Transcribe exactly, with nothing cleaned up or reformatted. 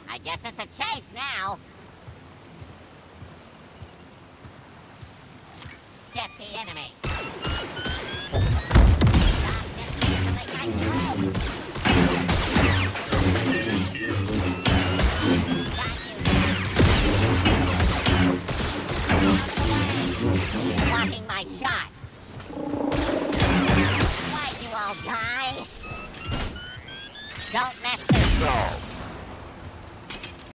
I guess it's a chase now. Get the enemy. Stop dismantling my droid. Blocking my shots. Why'd you all die? Don't mess this.